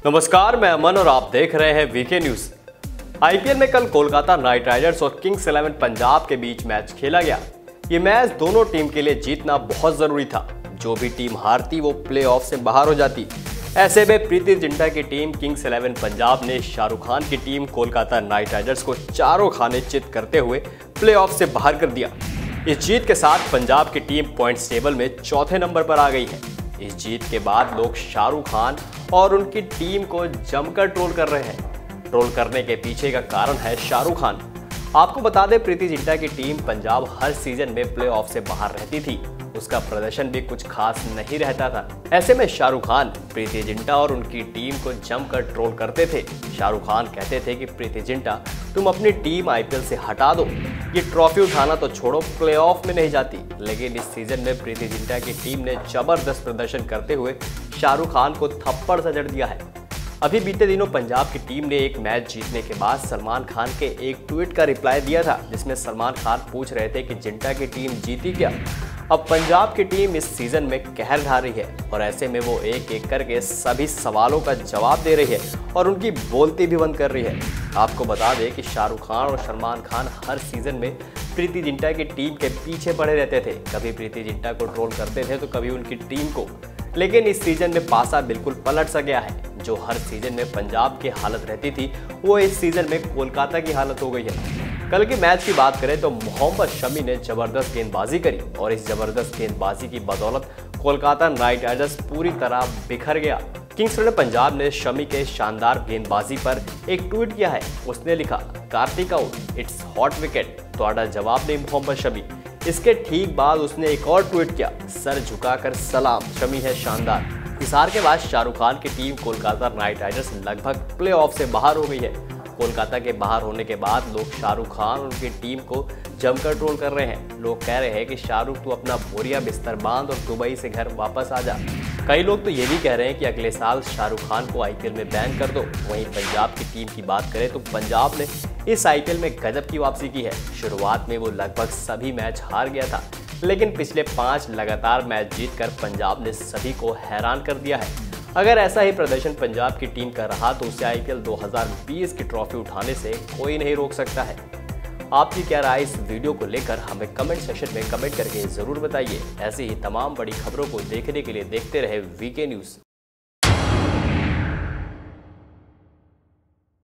नमस्कार, मैं अमन और आप देख रहे हैं वीके न्यूज। आईपीएल में कल कोलकाता नाइट राइडर्स और किंग्स 11 पंजाब के बीच मैच खेला गया। ये मैच दोनों टीम के लिए जीतना बहुत जरूरी था। जो भी टीम हारती वो प्लेऑफ से बाहर हो जाती। ऐसे में प्रीति जिंटा की टीम किंग्स 11 पंजाब ने शाहरुख खान की टीम कोलकाता नाइट राइडर्स को चारों खाने चित करते हुए प्लेऑफ से बाहर कर दिया। इस जीत के साथ पंजाब की टीम पॉइंट्स टेबल में चौथे नंबर पर आ गई है। इस जीत के बाद लोग शाहरुख खान और उनकी टीम को जमकर ट्रोल कर रहे हैं। ट्रोल करने के पीछे का कारण है शाहरुख खान। आपको बता दें, प्रीति जिंटा की टीम पंजाब हर सीजन में प्लेऑफ से बाहर रहती थी। उसका प्रदर्शन भी कुछ खास नहीं रहता था। ऐसे में शाहरुख खान प्रीति जिंटा और उनकी टीम को जमकर ट्रोल करते थे। शाहरुख खान कहते थे कि प्रीति जिंटा, तुम अपनी टीम आईपीएल से हटा दो, ये ट्रॉफी उठाना तो छोड़ो, प्लेऑफ में नहीं जाती। लेकिन इस सीजन में प्रीति जिंटा की टीम ने जबरदस्त प्रदर्शन करते हुए शाहरुख खान को थप्पड़ सा जड़ दिया है। अभी बीते दिनों पंजाब की टीम ने एक मैच जीतने के बाद सलमान खान के एक ट्वीट का रिप्लाई दिया था, जिसमें सलमान खान पूछ रहे थे कि जिंटा की टीम जीती क्या। अब पंजाब की टीम इस सीजन में कहर ढा रही है और ऐसे में वो एक एक करके सभी सवालों का जवाब दे रही है और उनकी बोलती भी बंद कर रही है। आपको बता दें कि शाहरुख खान और सलमान खान हर सीजन में प्रीति जिंटा की टीम के पीछे पड़े रहते थे। कभी प्रीति जिंटा को ट्रोल करते थे तो कभी उनकी टीम को। लेकिन इस सीजन में पासा बिल्कुल पलट सा गया है। जो हर सीजन में पंजाब की हालत रहती थी वो इस सीजन में कोलकाता की हालत हो गई है। कल के मैच की बात करें तो मोहम्मद शमी ने जबरदस्त गेंदबाजी करी और इस जबरदस्त गेंदबाजी की बदौलत कोलकाता नाइट राइडर्स पूरी तरह बिखर गया। किंग्स 11 पंजाब ने शमी के शानदार गेंदबाजी पर एक ट्वीट किया है। उसने लिखा, Karthik out, it's hot wicket, तुम्हारा जवाब नहीं मोहम्मद शमी। इसके ठीक बाद उसने एक और ट्वीट किया, सर झुकाकर सलाम, शमी है शानदार। इस हार के बाद शाहरुख खान की टीम कोलकाता नाइट राइडर्स लगभग प्लेऑफ से बाहर हो गई है। कोलकाता के बाहर होने के बाद लोग शाहरुख खान और उनकी टीम को जमकर ट्रोल कर रहे हैं। लोग कह रहे हैं कि शाहरुख, तू अपना बोरिया बिस्तर बांध और दुबई से घर वापस आ जा। कई लोग तो ये भी कह रहे हैं कि अगले साल शाहरुख खान को आईपीएल में बैन कर दो। वहीं पंजाब की टीम की बात करें तो पंजाब ने इस आईपीएल में गजब की वापसी की है। शुरुआत में वो लगभग सभी मैच हार गया था, लेकिन पिछले 5 लगातार मैच जीतकर पंजाब ने सभी को हैरान कर दिया है। अगर ऐसा ही प्रदर्शन पंजाब की टीम का रहा तो उसे आईपीएल 2020 की ट्रॉफी उठाने से कोई नहीं रोक सकता है। आपकी क्या राय इस वीडियो को लेकर हमें कमेंट सेक्शन में कमेंट करके जरूर बताइए। ऐसे ही तमाम बड़ी खबरों को देखने के लिए देखते रहे वीके न्यूज।